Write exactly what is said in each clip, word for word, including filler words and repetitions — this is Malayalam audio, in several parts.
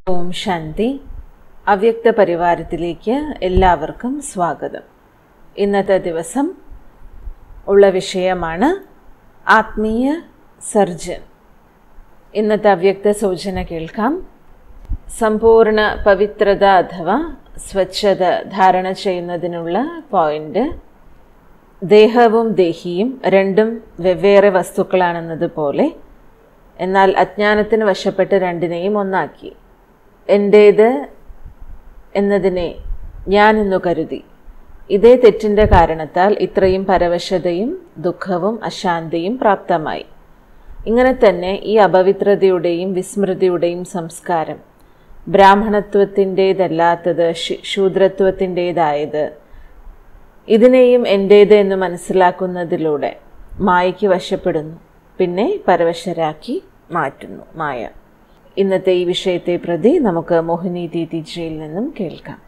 ഓം ശാന്തി. അവ്യക്ത പരിവാരത്തിലേക്ക് എല്ലാവർക്കും സ്വാഗതം. ഇന്നത്തെ ദിവസം ഉള്ള വിഷയമാണ് ആത്മീയ സർജൻ. ഇന്നത്തെ അവ്യക്ത സൂചന കേൾക്കാം. സമ്പൂർണ്ണ പവിത്രത അഥവാ സ്വച്ഛത ധാരണ ചെയ്യുന്നതിനുള്ള പോയിന്റ്, ദേഹവും ദേഹിയും രണ്ടും വെവ്വേറെ വസ്തുക്കളാണെന്നതുപോലെ എന്നാൽ അജ്ഞാനത്തിന് വശപ്പെട്ട് രണ്ടിനെയും ഒന്നാക്കി. എൻ്റേത് എന്നതിനെ ഞാനെന്നു കരുതി. ഇതേ തെറ്റിൻ്റെ കാരണത്താൽ ഇത്രയും പരവശതയും ദുഃഖവും അശാന്തിയും പ്രാപ്തമായി. ഇങ്ങനെ തന്നെ ഈ അപവിത്രതയുടെയും വിസ്മൃതിയുടെയും സംസ്കാരം ബ്രാഹ്മണത്വത്തിൻ്റേതല്ലാത്തത് ശൂദ്രത്വത്തിൻ്റേതായത്, ഇതിനെയും എൻ്റേത് എന്ന് മനസ്സിലാക്കുന്നതിലൂടെ മായയ്ക്ക് വശപ്പെടുന്നു, പിന്നെ പരവശരാക്കി മാറ്റുന്നു മായ. ഇന്നത്തെ ഈ വിഷയത്തെ പ്രതി നമുക്ക് മോഹിനി ദീദിജിയിൽ നിന്നും കേൾക്കാം.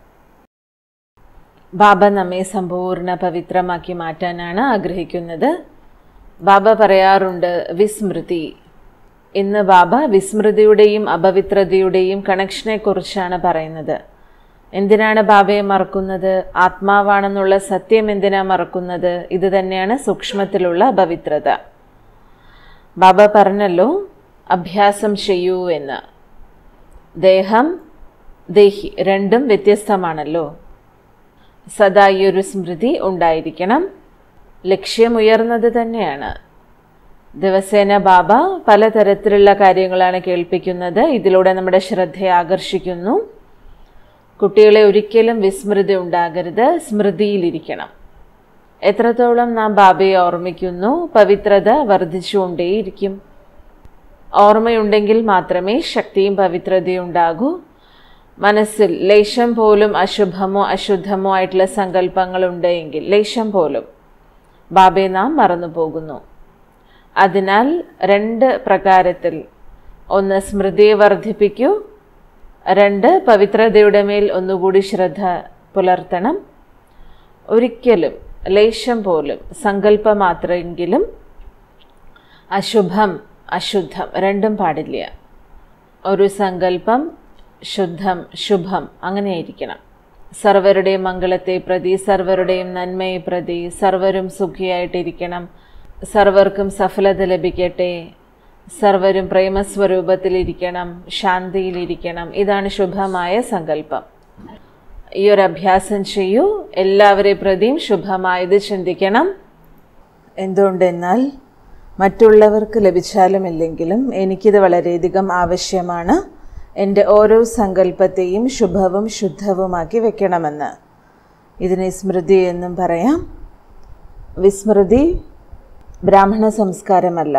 ബാബ നമ്മെ സമ്പൂർണ്ണ പവിത്രമാക്കി മാറ്റാനാണ് ആഗ്രഹിക്കുന്നത്. ബാബ പറയാറുണ്ട് വിസ്മൃതി. ഇന്ന് ബാബ വിസ്മൃതിയുടെയും അപവിത്രതയുടെയും കണക്ഷനെ കുറിച്ചാണ് പറയുന്നത്. എന്തിനാണ് ബാബയെ മറക്കുന്നത്? ആത്മാവാണെന്നുള്ള സത്യം എന്തിനാ മറക്കുന്നത്? ഇത് തന്നെയാണ് സൂക്ഷ്മത്തിലുള്ള അപവിത്രത. ബാബ പറഞ്ഞല്ലോ അഭ്യാസം ചെയ്യൂ എന്ന്. ദേഹം ദേഹി രണ്ടും വ്യത്യസ്തമാണല്ലോ. സദാ ഈ ഒരു സ്മൃതി ഉണ്ടായിരിക്കണം. ലക്ഷ്യം ഉയർന്നത് തന്നെയാണ്. ദിവസേന ബാബ പലതരത്തിലുള്ള കാര്യങ്ങളാണ് കേൾപ്പിക്കുന്നത്. ഇതിലൂടെ നമ്മുടെ ശ്രദ്ധയെ ആകർഷിക്കുന്നു. കുട്ടികളെ ഒരിക്കലും വിസ്മൃതി ഉണ്ടാകരുത്, സ്മൃതിയിലിരിക്കണം. എത്രത്തോളം നാം ബാബയെ ഓർമ്മിക്കുന്നു, പവിത്രത വർദ്ധിച്ചുകൊണ്ടേയിരിക്കും. ഓർമ്മയുണ്ടെങ്കിൽ മാത്രമേ ശക്തിയും പവിത്രതയും ഉണ്ടാകൂ. മനസ്സിൽ ലേശം പോലും അശുഭമോ അശുദ്ധമോ ആയിട്ടുള്ള സങ്കല്പങ്ങൾ ഉണ്ടെങ്കിൽ ലേശം പോലും ബാബയെ നാം മറന്നു പോകുന്നു. അതിനാൽ രണ്ട് പ്രകാരത്തിൽ, ഒന്ന് സ്മൃതിയെ വർദ്ധിപ്പിക്കൂ, രണ്ട് പവിത്രതയുടെ മേൽ ഒന്നുകൂടി ശ്രദ്ധ പുലർത്തണം. ഒരിക്കലും ലേശം പോലും സങ്കല്പം മാത്രമെങ്കിലും അശുഭം അശുദ്ധം രണ്ടും പാടില്ല. ഒരു സങ്കല്പം ശുദ്ധം ശുഭം അങ്ങനെയായിരിക്കണം. സർവരുടെയും മംഗളത്തെ പ്രതി, സർവരുടെയും നന്മയെ പ്രതി, സർവരും സുഖിയായിട്ടിരിക്കണം, സർവർക്കും സഫലത ലഭിക്കട്ടെ, സർവരും പ്രേമസ്വരൂപത്തിലിരിക്കണം, ശാന്തിയിലിരിക്കണം. ഇതാണ് ശുഭമായ സങ്കല്പം. ഈ ഒരു അഭ്യാസം ചെയ്യൂ. എല്ലാവരെ പ്രതിയും ശുഭമായത് ചിന്തിക്കണം. എന്തുകൊണ്ടെന്നാൽ മറ്റുള്ളവർക്ക് ലഭിച്ചാലും ഇല്ലെങ്കിലും എനിക്കിത് വളരെയധികം ആവശ്യമാണ്. എൻ്റെ ഓരോ സങ്കല്പത്തെയും ശുഭവും ശുദ്ധവുമാക്കി വെക്കണമെന്ന്. ഇതിനെ സ്മൃതി എന്നും പറയാം. വിസ്മൃതി ബ്രാഹ്മണ സംസ്കാരമല്ല.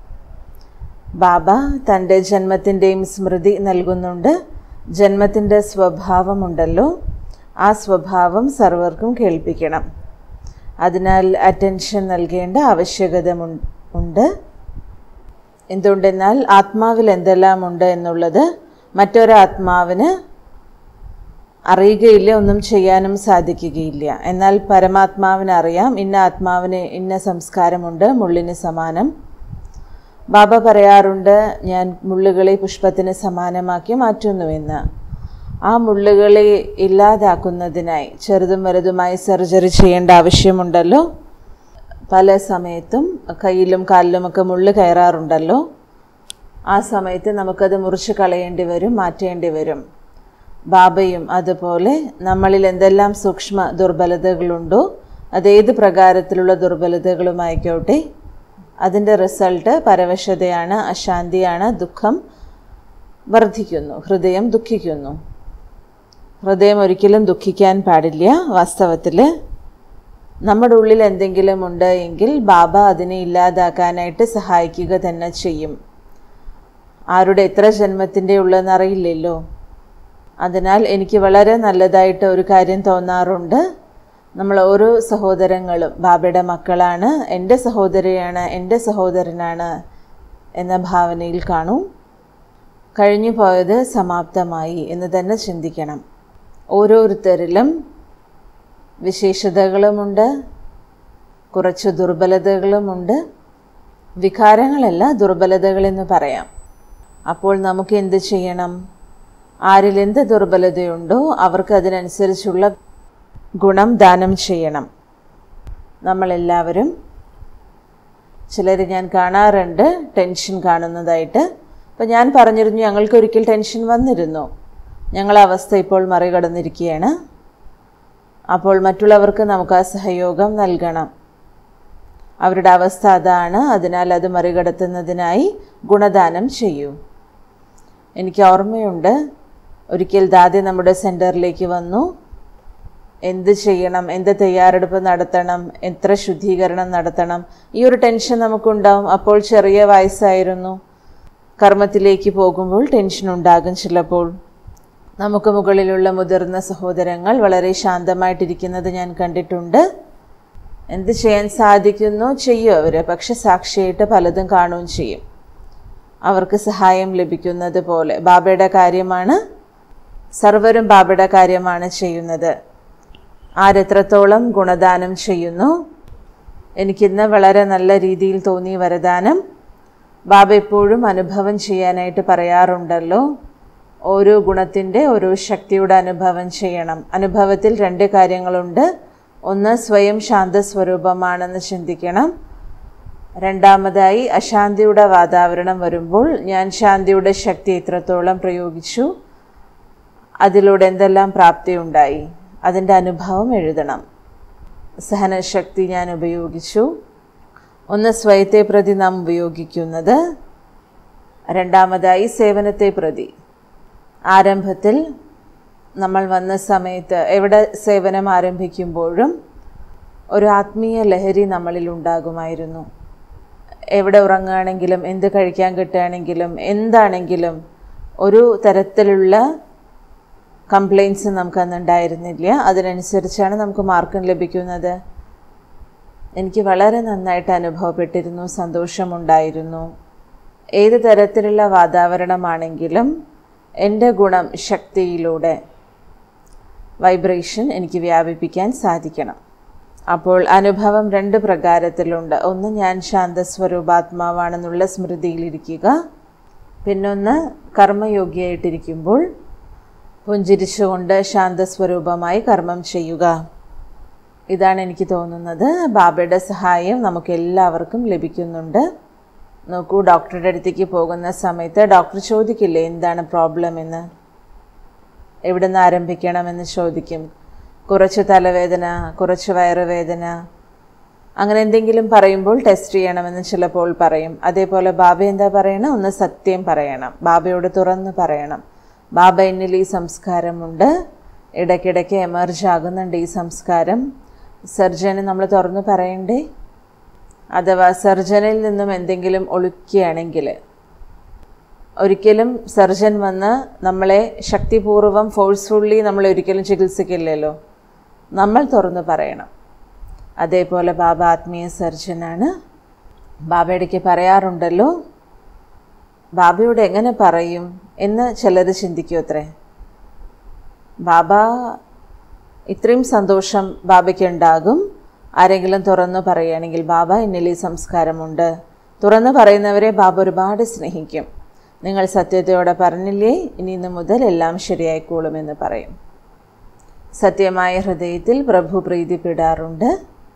ബാബ തൻ്റെ ജന്മത്തിൻ്റെയും സ്മൃതി നൽകുന്നുണ്ട്. ജന്മത്തിൻ്റെ സ്വഭാവമുണ്ടല്ലോ, ആ സ്വഭാവം സർവർക്കും കേൾപ്പിക്കണം. അതിനാൽ അറ്റൻഷൻ നൽകേണ്ട ആവശ്യകത ഉണ്ട്. എന്തുകൊണ്ടെന്നാൽ ആത്മാവിൽ എന്തെല്ലാം ഉണ്ട് എന്നുള്ളത് മറ്റൊരാത്മാവിന് അറിയുകയില്ല, ഒന്നും ചെയ്യാനും സാധിക്കുകയില്ല. എന്നാൽ പരമാത്മാവിന് അറിയാം, ഇന്ന ആത്മാവിന് ഇന്ന സംസ്കാരമുണ്ട്, മുള്ളിന് സമാനം. ബാബ പറയാറുണ്ട്, ഞാൻ മുള്ളുകളെ പുഷ്പത്തിന് സമാനമാക്കി മാറ്റുന്നുവെന്ന്. ആ മുള്ളുകളെ ഇല്ലാതാക്കുന്നതിനായി ചെറുതും വലുതുമായി സർജറി ചെയ്യേണ്ട ആവശ്യമുണ്ടല്ലോ. പല സമയത്തും കയ്യിലും കാലിലുമൊക്കെ മുള്ള് കയറാറുണ്ടല്ലോ. ആ സമയത്ത് നമുക്കത് മുറിച്ച് കളയേണ്ടി വരും, മാറ്റേണ്ടി വരും. ബാബയും അതുപോലെ നമ്മളിൽ എന്തെല്ലാം സൂക്ഷ്മ ദുർബലതകളുണ്ടോ, അതേത് പ്രകാരത്തിലുള്ള ദുർബലതകളുമായിക്കോട്ടെ, അതിൻ്റെ റിസൾട്ട് പരവശതയാണ്, അശാന്തിയാണ്, ദുഃഖം വർദ്ധിക്കുന്നു, ഹൃദയം ദുഃഖിക്കുന്നു. ഹൃദയം ഒരിക്കലും ദുഃഖിക്കാൻ പാടില്ല. വാസ്തവത്തിൽ നമ്മുടെ ഉള്ളിൽ എന്തെങ്കിലും ഉണ്ട് എങ്കിൽ ബാബ അതിനെ ഇല്ലാതാക്കാനായിട്ട് സഹായിക്കുക തന്നെ ചെയ്യും. ആരുടെ എത്ര ജന്മത്തിൻ്റെ ഉള്ളതെന്ന് അറിയില്ലല്ലോ. അതിനാൽ എനിക്ക് വളരെ നല്ലതായിട്ട് ഒരു കാര്യം തോന്നാറുണ്ട്. നമ്മൾ ഓരോ സഹോദരങ്ങളും ബാബയുടെ മക്കളാണ്, എൻ്റെ സഹോദരിയാണ്, എൻ്റെ സഹോദരനാണ് എന്ന ഭാവനയിൽ കാണൂ. കഴിഞ്ഞു പോയത് സമാപ്തമായി എന്ന് തന്നെ ചിന്തിക്കണം. ഓരോരുത്തരിലും വിശേഷതകളുമുണ്ട്, കുറച്ച് ദുർബലതകളുമുണ്ട്. വികാരങ്ങളല്ല, ദുർബലതകളെന്ന് പറയാം. അപ്പോൾ നമുക്ക് എന്ത് ചെയ്യണം? ആരിൽ എന്ത് ദുർബലതയുണ്ടോ അവർക്ക് അതിനനുസരിച്ചുള്ള ഗുണം ദാനം ചെയ്യണം. നമ്മളെല്ലാവരും, ചിലർ ഞാൻ കാണാറുണ്ട് ടെൻഷൻ കാണുന്നതായിട്ട്. അപ്പോൾ ഞാൻ പറഞ്ഞിരുന്നു, ഞങ്ങൾക്കൊരിക്കൽ ടെൻഷൻ വന്നിരുന്നു, ഞങ്ങളെ അവസ്ഥ ഇപ്പോൾ മറികടന്നിരിക്കുകയാണ്. അപ്പോൾ മറ്റുള്ളവർക്ക് നമുക്ക് ആ സഹയോഗം നൽകണം. അവരുടെ അവസ്ഥ അതാണ്, അതിനാൽ അത് മറികടത്തുന്നതിനായി ഗുണദാനം ചെയ്യൂ. എനിക്ക് ഓർമ്മയുണ്ട്, ഒരിക്കൽ ദാദി നമ്മുടെ സെൻറ്ററിലേക്ക് വന്നു. എന്ത് ചെയ്യണം, എന്ത് തയ്യാറെടുപ്പ് നടത്തണം, എത്ര ശുദ്ധീകരണം നടത്തണം, ഈ ഒരു ടെൻഷൻ നമുക്കുണ്ടാവും. അപ്പോൾ ചെറിയ വയസ്സായിരുന്നു. കർമ്മത്തിലേക്ക് പോകുമ്പോൾ ടെൻഷൻ ഉണ്ടാകും. ചിലപ്പോൾ നമുക്ക് മുകളിലുള്ള മുതിർന്ന സഹോദരങ്ങൾ വളരെ ശാന്തമായിട്ടിരിക്കുന്നത് ഞാൻ കണ്ടിട്ടുണ്ട്. എന്ത് ചെയ്യാൻ സാധിക്കുന്നു ചെയ്യും അവർ, പക്ഷെ സാക്ഷിയായിട്ട് പലതും കാണുകയും ചെയ്യും. അവർക്ക് സഹായം ലഭിക്കുന്നത് പോലെ. ബാബയുടെ കാര്യമാണ്, സർവരും ബാബയുടെ കാര്യമാണ് ചെയ്യുന്നത്. ആരെത്രത്തോളം ഗുണദാനം ചെയ്യുന്നു. എനിക്കിന്ന് വളരെ നല്ല രീതിയിൽ തോന്നി വരദാനം. ബാബ എപ്പോഴും അനുഭവം ചെയ്യാനായിട്ട് പറയാറുണ്ടല്ലോ. ഓരോ ഗുണത്തിൻ്റെ ഓരോ ശക്തിയുടെ അനുഭവം ചെയ്യണം. അനുഭവത്തിൽ രണ്ട് കാര്യങ്ങളുണ്ട്. ഒന്ന്, സ്വയം ശാന്തസ്വരൂപമാണെന്ന് ചിന്തിക്കണം. രണ്ടാമതായി, അശാന്തിയുടെ വാതാവരണം വരുമ്പോൾ ഞാൻ ശാന്തിയുടെ ശക്തി എത്രത്തോളം പ്രയോഗിച്ചു, അതിലൂടെ എന്തെല്ലാം പ്രാപ്തിയുണ്ടായി, അതിൻ്റെ അനുഭവം എഴുതണം. സഹനശക്തി ഞാൻ ഉപയോഗിച്ചു. ഒന്ന് സ്വയത്തെ പ്രതി നാം ഉപയോഗിക്കുന്നത്, രണ്ടാമതായി സേവനത്തെ പ്രതി. ആരംഭത്തിൽ നമ്മൾ വന്ന സമയത്ത് എവിടെ സേവനം ആരംഭിക്കുമ്പോഴും ഒരു ആത്മീയ ലഹരി നമ്മളിൽ ഉണ്ടാകുമായിരുന്നു. എവിടെ ഉറങ്ങുകയാണെങ്കിലും, എന്ത് കഴിക്കാൻ കിട്ടുകയാണെങ്കിലും, എന്താണെങ്കിലും ഒരു തരത്തിലുള്ള കംപ്ലയിൻസ് നമുക്കന്നുണ്ടായിരുന്നില്ല. അതിനനുസരിച്ചാണ് നമുക്ക് മാർക്കും ലഭിക്കുന്നത്. എനിക്ക് വളരെ നന്നായിട്ട് അനുഭവപ്പെട്ടിരുന്നു, സന്തോഷമുണ്ടായിരുന്നു. ഏത് തരത്തിലുള്ള വാതാവരണമാണെങ്കിലും എൻ്റെ ഗുണം ശക്തിയിലൂടെ വൈബ്രേഷൻ എനിക്ക് വ്യാപിപ്പിക്കാൻ സാധിക്കണം. അപ്പോൾ അനുഭവം രണ്ട് പ്രകാരത്തിലുണ്ട്. ഒന്ന്, ഞാൻ ശാന്തസ്വരൂപാത്മാവാണെന്നുള്ള സ്മൃതിയിലിരിക്കുക. പിന്നൊന്ന്, കർമ്മയോഗിയായിട്ടിരിക്കുമ്പോൾ പുഞ്ചിരിച്ചുകൊണ്ട് ശാന്തസ്വരൂപമായി കർമ്മം ചെയ്യുക. ഇതാണ് എനിക്ക് തോന്നുന്നത്. ബാബയുടെ സഹായം നമുക്ക് എല്ലാവർക്കും ലഭിക്കുന്നുണ്ട്. നോക്കൂ, ഡോക്ടറുടെ അടുത്തേക്ക് പോകുന്ന സമയത്ത് ഡോക്ടർ ചോദിക്കില്ലേ എന്താണ് പ്രോബ്ലം എന്ന്, എവിടെ നിന്ന് ആരംഭിക്കണമെന്ന് ചോദിക്കും. കുറച്ച് തലവേദന, കുറച്ച് വയറുവേദന, അങ്ങനെ എന്തെങ്കിലും പറയുമ്പോൾ ടെസ്റ്റ് ചെയ്യണമെന്ന് ചിലപ്പോൾ പറയും. അതേപോലെ ബാബ എന്താ പറയണം? ഒന്ന് സത്യം പറയണം, ബാബയോട് തുറന്ന് പറയണം. ബാബ എന്നിൽ ഈ സംസ്കാരമുണ്ട്, ഇടയ്ക്കിടയ്ക്ക് എമർജ് ആകുന്നുണ്ട് ഈ സംസ്കാരം. സർജന് നമ്മൾ തുറന്ന് പറയണ്ടേ? അഥവാ സർജനിൽ നിന്നും എന്തെങ്കിലും ഒളിക്കുകയാണെങ്കിൽ, ഒരിക്കലും സർജൻ വന്ന് നമ്മളെ ശക്തിപൂർവം ഫോഴ്സ്ഫുള്ളി നമ്മളെ ഒരിക്കലും ചികിത്സിക്കില്ലല്ലോ. നമ്മൾ തുറന്ന് പറയണം. അതേപോലെ ബാബ ആത്മീയ സർജനാണ്. ബാബ ഇടയ്ക്ക് പറയാറുണ്ടല്ലോ, ബാബയോട് എങ്ങനെ പറയും എന്ന് ചിലർ ചിന്തിക്കും അത്രേ. ബാബ ഇത്രയും സന്തോഷം ബാബയ്ക്ക് ഉണ്ടാകും ആരെങ്കിലും തുറന്നു പറയുകയാണെങ്കിൽ. ബാബ എന്നിൽ ഈ സംസ്കാരമുണ്ട്. തുറന്നു പറയുന്നവരെ ബാബ ഒരുപാട് സ്നേഹിക്കും. നിങ്ങൾ സത്യത്തോടെ പറഞ്ഞില്ലേ, ഇനി ഇന്ന് മുതൽ എല്ലാം ശരിയായിക്കോളുമെന്ന് പറയും. സത്യമായ ഹൃദയത്തിൽ പ്രഭു പ്രീതിപ്പെടാറുണ്ട്.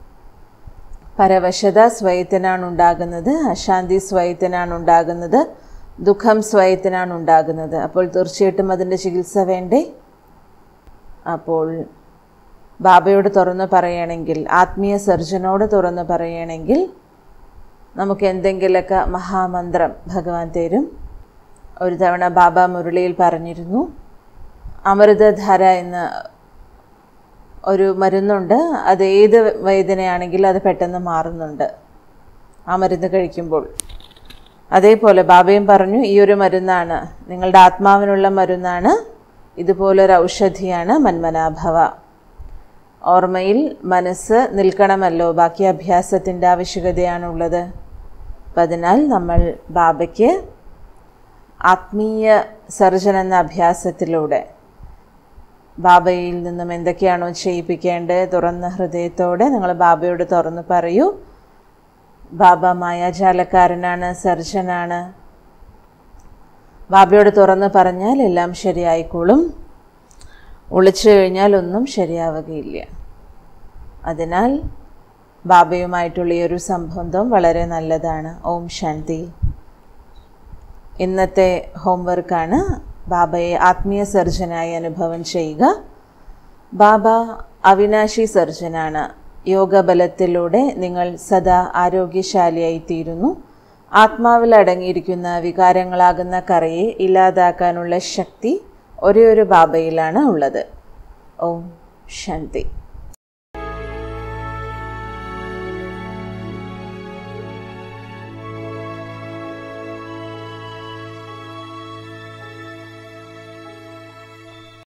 പരവശത സ്വയത്തിനാണ് ഉണ്ടാകുന്നത്, അശാന്തി സ്വയത്തിനാണ് ഉണ്ടാകുന്നത്, ദുഃഖം സ്വയത്തിനാണ് ഉണ്ടാകുന്നത്. അപ്പോൾ തീർച്ചയായിട്ടും അതിൻ്റെ ചികിത്സ വേണ്ടേ? അപ്പോൾ ബാബയോട് തുറന്നു പറയുകയാണെങ്കിൽ, ആത്മീയ സർജനോട് തുറന്നു പറയുകയാണെങ്കിൽ നമുക്ക് എന്തെങ്കിലുമൊക്കെ മഹാമന്ത്രം ഭഗവാൻ തരും. ഒരു തവണ ബാബ മുരളിയിൽ പറഞ്ഞിരുന്നു, അമൃതധാര എന്ന ഒരു മരുന്നുണ്ട്. അത് ഏത് വേദനയാണെങ്കിലും അത് പെട്ടെന്ന് മാറുന്നുണ്ട് ആ മരുന്ന് കഴിക്കുമ്പോൾ. അതേപോലെ ബാബയും പറഞ്ഞു, ഈ ഒരു മരുന്നാണ് നിങ്ങളുടെ ആത്മാവിനുള്ള മരുന്നാണ്, ഇതുപോലൊരു ഔഷധിയാണ് മന്മനാഭവ. ഓർമ്മയിൽ മനസ്സ് നിൽക്കണമല്ലോ, ബാക്കി അഭ്യാസത്തിൻ്റെ ആവശ്യകതയാണുള്ളത്. അപ്പം അതിനാൽ നമ്മൾ ബാബയ്ക്ക് ആത്മീയ സർജൻ എന്ന അഭ്യാസത്തിലൂടെ ബാബയിൽ നിന്നും എന്തൊക്കെയാണോ ചെയ്യിപ്പിക്കേണ്ടത് തുറന്ന ഹൃദയത്തോടെ നിങ്ങൾ ബാബയോട് തുറന്ന് പറയൂ. ബാബ മായാജാലക്കാരനാണ്, സർജനാണ്. ബാബയോട് തുറന്ന് പറഞ്ഞാൽ എല്ലാം ശരിയായിക്കോളും. ഒളിച്ചു കഴിഞ്ഞാൽ ഒന്നും ശരിയാവുകയില്ല. അതിനാൽ ബാബയുമായിട്ടുള്ള ഈ ഒരു സംബന്ധം വളരെ നല്ലതാണ്. ഓം ശാന്തി. ഇന്നത്തെ ഹോംവർക്കാണ് ബാബയെ ആത്മീയ സർജനായി അനുഭവം ചെയ്യുക. ബാബ അവിനാശി സർജനാണ്. യോഗബലത്തിലൂടെ നിങ്ങൾ സദാ ആരോഗ്യശാലിയായി തീരുന്നു. ആത്മാവിൽ അടങ്ങിയിരിക്കുന്ന വികാരങ്ങളാകുന്ന കറയെ ഇല്ലാതാക്കാനുള്ള ശക്തി ഒരേ ഒരു ബാബയിലാണ് ഉള്ളത്. ഓം ശാന്തി.